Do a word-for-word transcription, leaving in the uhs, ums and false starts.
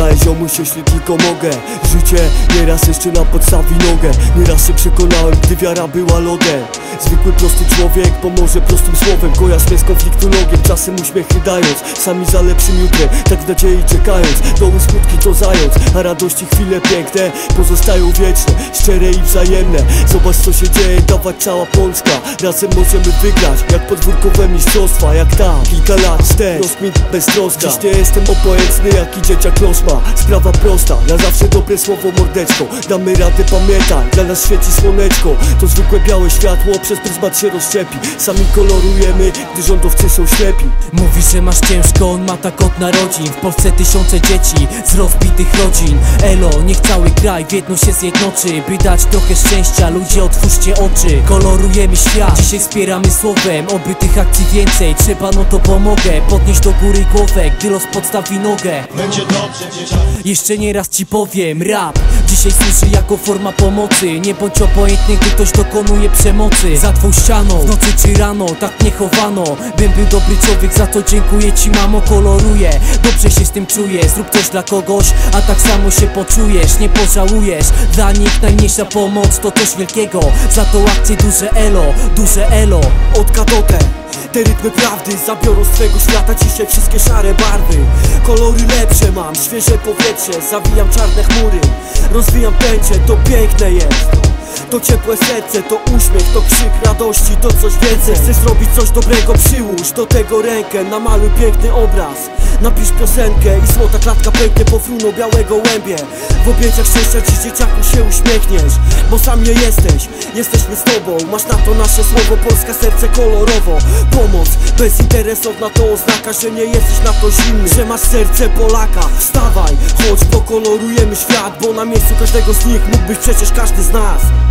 Przyznaję ziomuś, jeśli tylko mogę. Życie nieraz jeszcze nam podstawi nogę. Nieraz się przekonałem, gdy wiara była lodem. Zwykły prosty człowiek pomoże prostym słowem. Kojarz mnie z konfliktu logiem, czasem uśmiechy dając. Sami za lepszym jutrem, tak w nadziei czekając. Doły skutki to zając, a radości chwile piękne pozostają wieczne, szczere i wzajemne. Zobacz co się dzieje, dawać cała Polska. Razem możemy wygrać, jak podwórkowe mistrzostwa. Jak tam, kilka lat wstecz, rozkmin bez troska. Dziś nie jestem obojętny, jak i dzieciak losma. Sprawa prosta, ja zawsze dobre słowo mordeczko. Damy radę, pamiętaj, dla nas świeci słoneczko. To zwykłe białe światło, przez pryzmat się rozszczepi. Sami kolorujemy, gdy rządowcy są ślepi. Mówi, że masz ciężko, on ma tak od narodzin. W Polsce tysiące dzieci z rozbitych rodzin. Elo, niech cały kraj w jedno się zjednoczy, by dać trochę szczęścia, ludzie otwórzcie oczy. Kolorujemy świat, dzisiaj wspieramy słowem. Oby tych akcji więcej, trzeba no to pomogę. Podnieść do góry głowę, gdy los podstawi nogę. Będzie dobrze, dzieciak. Jeszcze nie raz ci powiem, rap dzisiaj służy jako forma pomocy. Nie bądź obojętny, gdy ktoś dokonuje przemocy. Za twą ścianą, w nocy czy rano, tak nie chowano. Bym był dobry człowiek, za to dziękuję ci mamo. Koloruję, dobrze się z tym czuję. Zrób coś dla kogoś, a tak samo się poczujesz. Nie pożałujesz, dla nich najmniejsza pomoc to coś wielkiego. Za tą akcję duże elo, duże elo. Od K do T, te rytmy prawdy zabiorą z twego świata dzisiaj wszystkie szare barwy. Kolory lepsze mam, świeże powietrze, zawijam czarne chmury. Rozwijam tęczę, to piękne jest. To ciepłe serce, to uśmiech, to krzyk radości, to coś więcej. Chcesz zrobić coś dobrego, przyłóż do tego rękę. Namaluj piękny obraz, napisz piosenkę i złota klatka pęknie po fruno białego łębie. W objęciach szczęścia dziś dzieciaku się uśmiechniesz, bo sam nie jesteś, jesteśmy z tobą. Masz na to nasze słowo, Polska serce kolorowo. Pomoc bezinteresowna to oznaka, że nie jesteś na to zimny, że masz serce Polaka. Wstawaj, chodź pokolorujemy świat, bo na miejscu każdego z nich mógł być przecież każdy z nas.